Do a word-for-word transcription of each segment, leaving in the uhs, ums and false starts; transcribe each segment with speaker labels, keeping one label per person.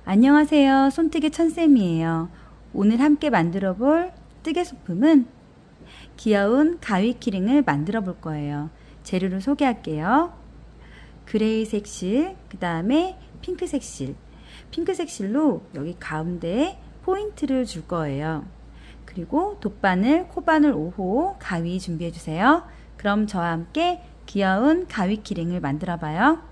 Speaker 1: 안녕하세요. 손뜨개 천쌤이에요. 오늘 함께 만들어 볼 뜨개 소품은 귀여운 가위 키링을 만들어 볼 거예요. 재료를 소개할게요. 그레이색 실, 그 다음에 핑크색 실. 핑크색 실로 여기 가운데에 포인트를 줄 거예요. 그리고 돗바늘, 코바늘 오 호 가위 준비해 주세요. 그럼 저와 함께 귀여운 가위 키링을 만들어 봐요.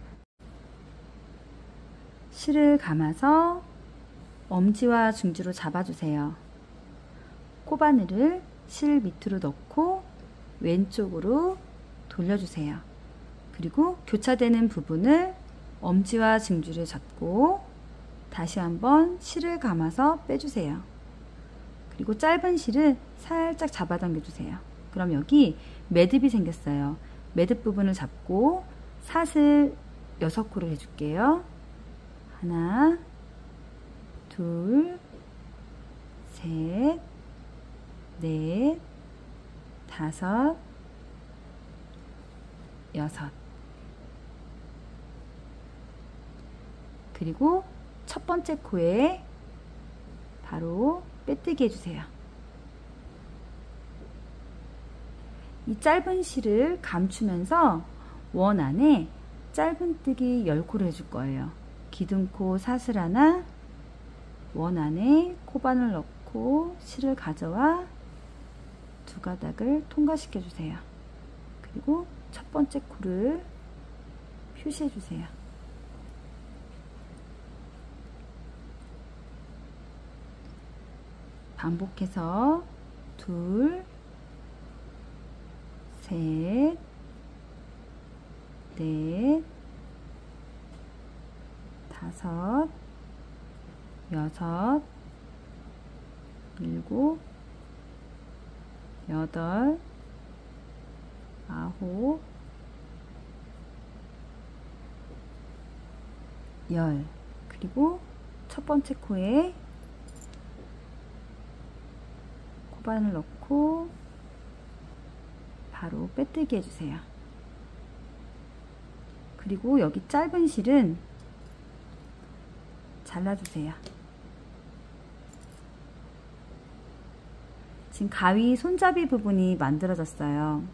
Speaker 1: 실을 감아서 엄지와 중지로 잡아주세요. 코바늘을 실 밑으로 넣고 왼쪽으로 돌려주세요. 그리고 교차되는 부분을 엄지와 중지를 잡고 다시 한번 실을 감아서 빼주세요. 그리고 짧은 실을 살짝 잡아당겨주세요. 그럼 여기 매듭이 생겼어요. 매듭 부분을 잡고 사슬 여섯 코를 해줄게요. 하나, 둘, 셋, 넷, 다섯, 여섯. 그리고 첫 번째 코에 바로 빼뜨기 해주세요. 이 짧은 실을 감추면서 원 안에 짧은뜨기 열 코를 해줄 거예요. 기둥코 사슬 하나, 원 안에 코바늘 넣고 실을 가져와 두 가닥을 통과시켜 주세요. 그리고 첫 번째 코를 표시해 주세요. 반복해서 둘, 셋, 넷, 다섯, 여섯, 일곱, 여덟, 아홉, 열. 그리고 첫 번째 코에 코바늘 넣고 바로 빼뜨기 해주세요. 그리고 여기 짧은 실은 잘라주세요. 지금 가위 손잡이 부분이 만들어졌어요.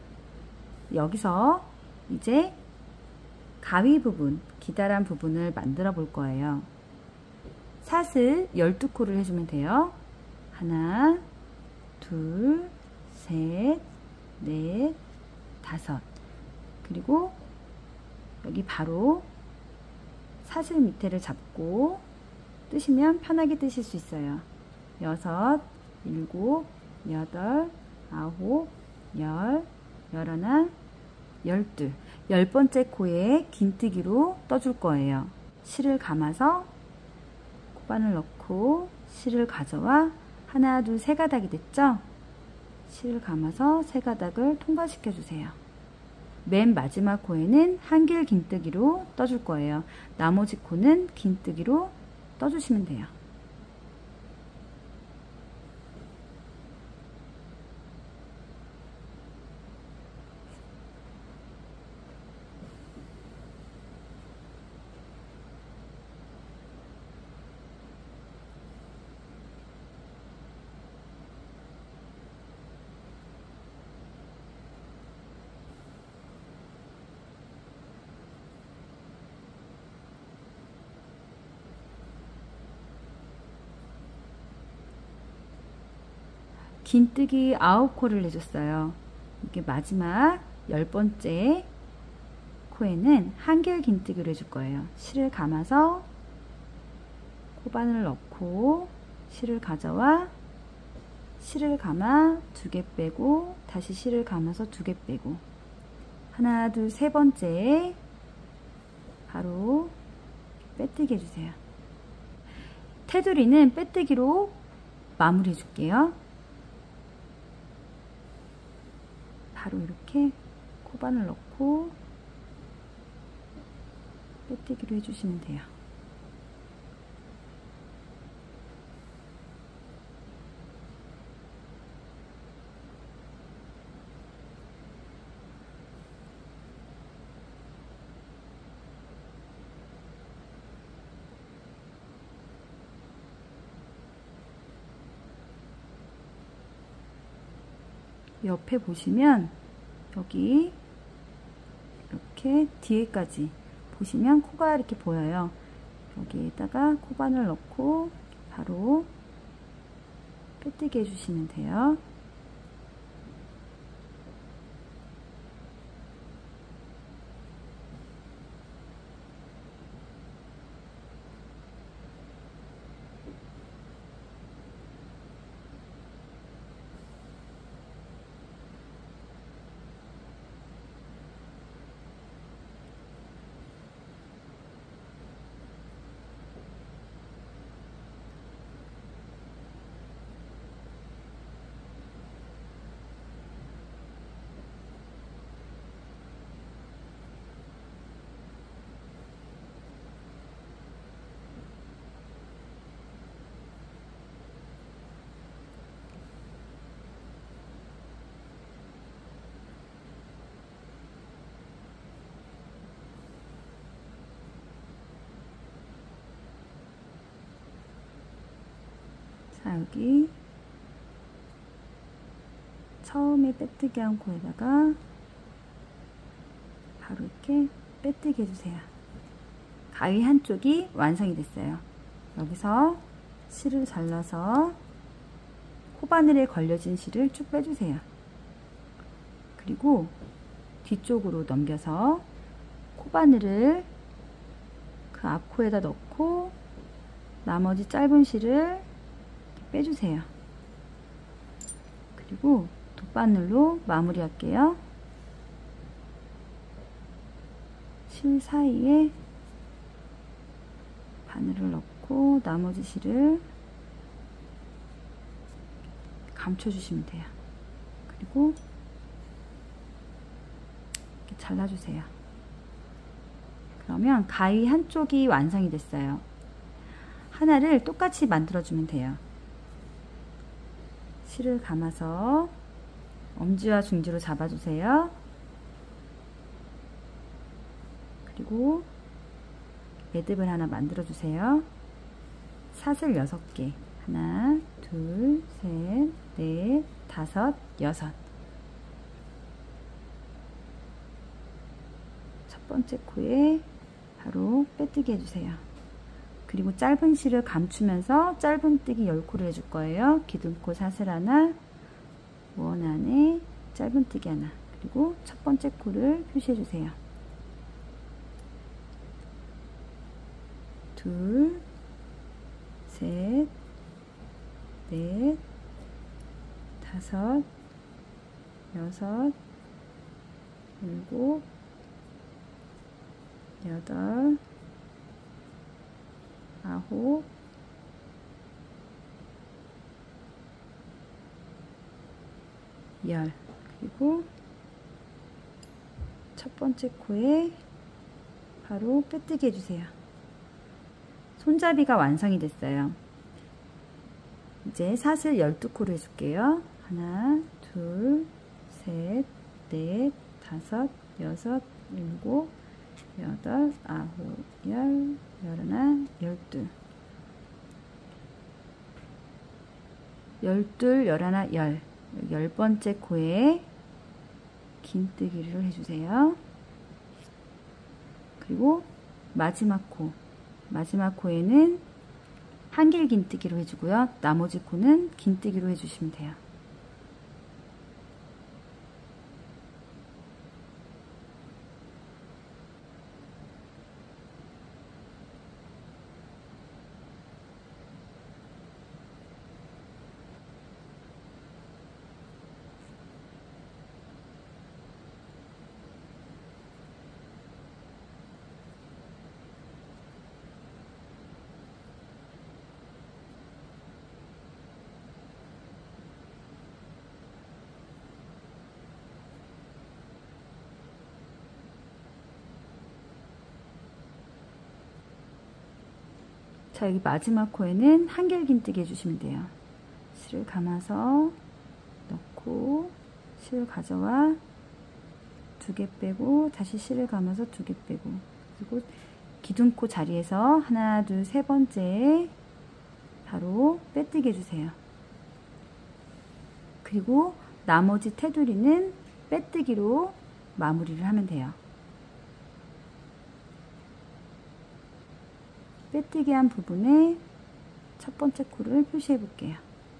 Speaker 1: 여기서 이제 가위 부분, 기다란 부분을 만들어 볼 거예요. 사슬 열두 코를 해주면 돼요. 하나, 둘, 셋, 넷, 다섯. 그리고 여기 바로 사슬 밑에를 잡고 뜨시면 편하게 뜨실 수 있어요. 여섯, 일곱, 여덟, 아홉, 열, 열하나, 열둘. 열 번째 코에 긴뜨기로 떠줄 거예요. 실을 감아서 코바늘 넣고 실을 가져와 하나, 둘, 세 가닥이 됐죠? 실을 감아서 세 가닥을 통과시켜 주세요. 맨 마지막 코에는 한길 긴뜨기로 떠줄 거예요. 나머지 코는 긴뜨기로 떠주시면 돼요. 긴뜨기 아홉 코를 해줬어요. 이게 마지막 열 번째 코에는 한길 긴뜨기를 해줄 거예요. 실을 감아서 코바늘 넣고 실을 가져와 실을 감아 두 개 빼고 다시 실을 감아서 두 개 빼고 하나, 둘, 세 번째 바로 빼뜨기 해주세요. 테두리는 빼뜨기로 마무리해 줄게요. 바로 이렇게 코바늘 넣고 빼뜨기로 해주시면 돼요. 옆에 보시면 여기 이렇게 뒤에까지 보시면 코가 이렇게 보여요. 여기에다가 코바늘 넣고 바로 빼뜨게 해주시면 돼요. 자, 여기 처음에 빼뜨기 한 코에다가 바로 이렇게 빼뜨기 해주세요. 가위 한쪽이 완성이 됐어요. 여기서 실을 잘라서 코바늘에 걸려진 실을 쭉 빼주세요. 그리고 뒤쪽으로 넘겨서 코바늘을 그 앞코에다 넣고 나머지 짧은 실을 빼주세요. 그리고 돗바늘로 마무리 할게요. 실 사이에 바늘을 넣고 나머지 실을 감춰주시면 돼요. 그리고 이렇게 잘라주세요. 그러면 가위 한쪽이 완성이 됐어요. 하나를 똑같이 만들어주면 돼요. 실을 감아서 엄지와 중지로 잡아주세요. 그리고 매듭을 하나 만들어주세요. 사슬 여섯 개. 하나, 둘, 셋, 넷, 다섯, 여섯. 첫 번째 코에 바로 빼뜨기 해주세요. 그리고 짧은 실을 감추면서 짧은뜨기 열 코를 해줄 거예요. 기둥코 사슬 하나, 원 안에 짧은뜨기 하나, 그리고 첫 번째 코를 표시해 주세요. 둘, 셋, 넷, 다섯, 여섯, 일곱, 여덟, 아홉, 열. 그리고 첫 번째 코에 바로 빼뜨기 해주세요. 손잡이가 완성이 됐어요. 이제 사슬 열두 코를 해줄게요. 하나, 둘, 셋, 넷, 다섯, 여섯, 일곱, 여덟, 아홉, 열, 열하나, 열둘. 열둘, 열하나, 열. 열 번째 코에 긴뜨기를 해주세요. 그리고 마지막 코. 마지막 코에는 한길 긴뜨기로 해주고요. 나머지 코는 긴뜨기로 해주시면 돼요. 자, 여기 마지막 코에는 한길 긴뜨기 해주시면 돼요. 실을 감아서 넣고 실을 가져와 두 개 빼고 다시 실을 감아서 두 개 빼고, 그리고 기둥코 자리에서 하나, 둘, 세 번째 바로 빼뜨기 해주세요. 그리고 나머지 테두리는 빼뜨기로 마무리를 하면 돼요. 빼뜨기 한 부분에 첫 번째 코를 표시해 볼게요.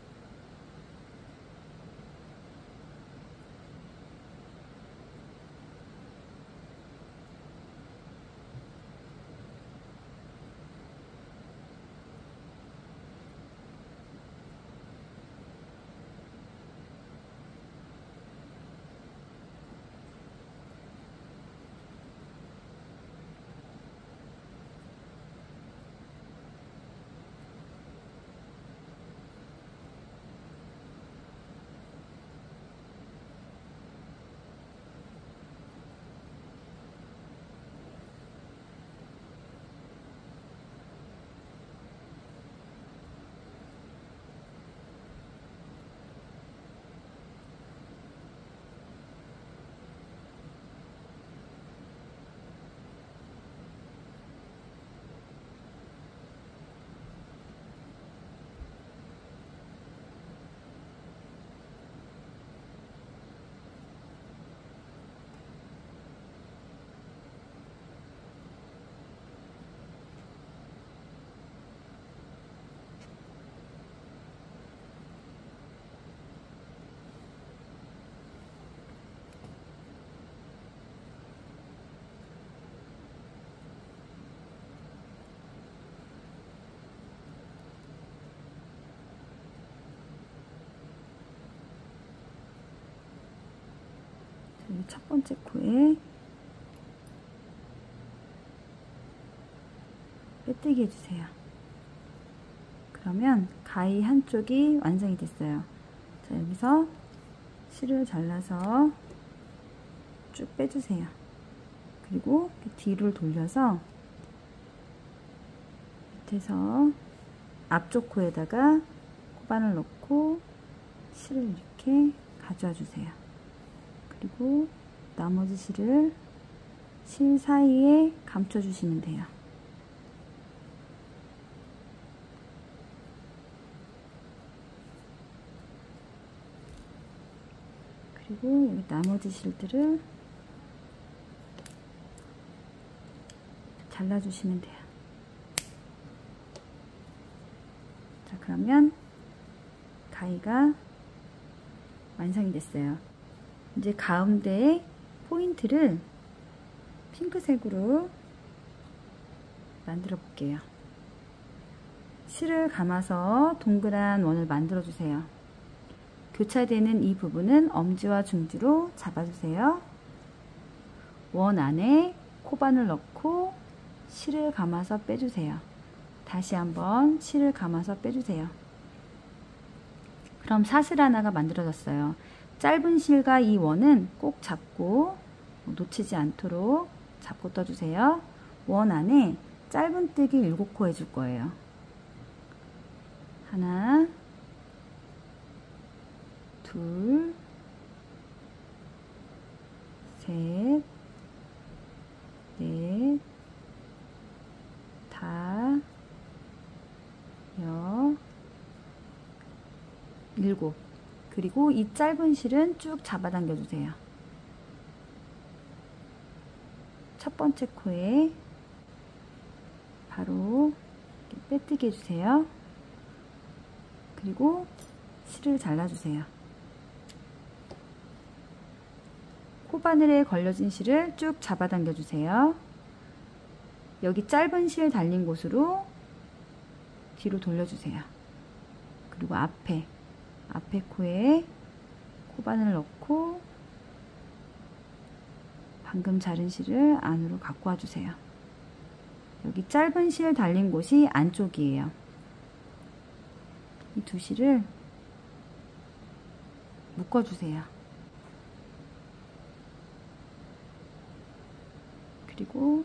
Speaker 1: 여기 첫 번째 코에 빼뜨기 해주세요. 그러면 가위 한쪽이 완성이 됐어요. 자, 여기서 실을 잘라서 쭉 빼주세요. 그리고 뒤를 돌려서 밑에서 앞쪽 코에다가 코바늘 넣고 실을 이렇게 가져와 주세요. 그리고 나머지 실을 실 사이에 감춰 주시면 돼요. 그리고 여기 나머지 실들을 잘라 주시면 돼요. 자, 그러면 가위가 완성이 됐어요. 이제 가운데에 포인트를 핑크색으로 만들어 볼게요. 실을 감아서 동그란 원을 만들어 주세요. 교차되는 이 부분은 엄지와 중지로 잡아주세요. 원 안에 코바늘 넣고 실을 감아서 빼주세요. 다시 한번 실을 감아서 빼주세요. 그럼 사슬 하나가 만들어졌어요. 짧은 실과 이 원은 꼭 잡고 놓치지 않도록 잡고 떠주세요. 원 안에 짧은뜨기 일곱 코 해줄 거예요. 하나, 둘, 셋, 넷, 다, 여, 일곱. 그리고 이 짧은 실은 쭉 잡아당겨 주세요. 첫 번째 코에 바로 이렇게 빼뜨기 해주세요. 그리고 실을 잘라주세요. 코바늘에 걸려진 실을 쭉 잡아당겨 주세요. 여기 짧은 실 달린 곳으로 뒤로 돌려주세요. 그리고 앞에 앞에 코에 코바늘을 넣고 방금 자른 실을 안으로 갖고 와주세요. 여기 짧은 실 달린 곳이 안쪽이에요. 이 두 실을 묶어주세요. 그리고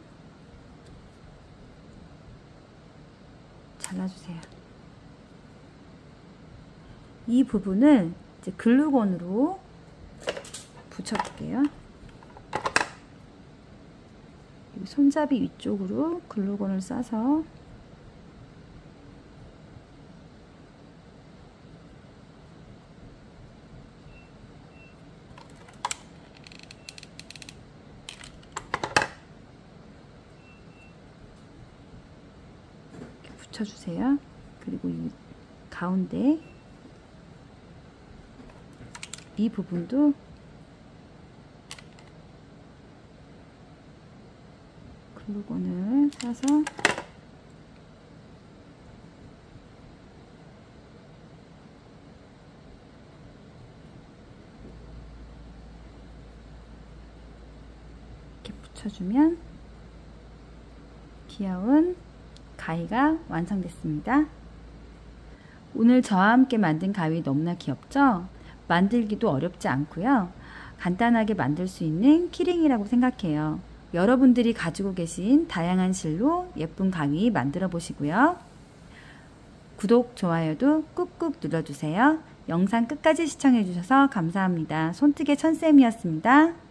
Speaker 1: 잘라주세요. 이 부분을 이제 글루건으로 붙여볼게요. 손잡이 위쪽으로 글루건을 싸서 붙여주세요. 그리고 이 가운데 이 부분도 글루건을 사서 이렇게 붙여주면 귀여운 가위가 완성됐습니다. 오늘 저와 함께 만든 가위 너무나 귀엽죠? 만들기도 어렵지 않고요. 간단하게 만들 수 있는 키링이라고 생각해요. 여러분들이 가지고 계신 다양한 실로 예쁜 가위 만들어 보시고요. 구독, 좋아요도 꾹꾹 눌러주세요. 영상 끝까지 시청해 주셔서 감사합니다. 손뜨개 천쌤이었습니다.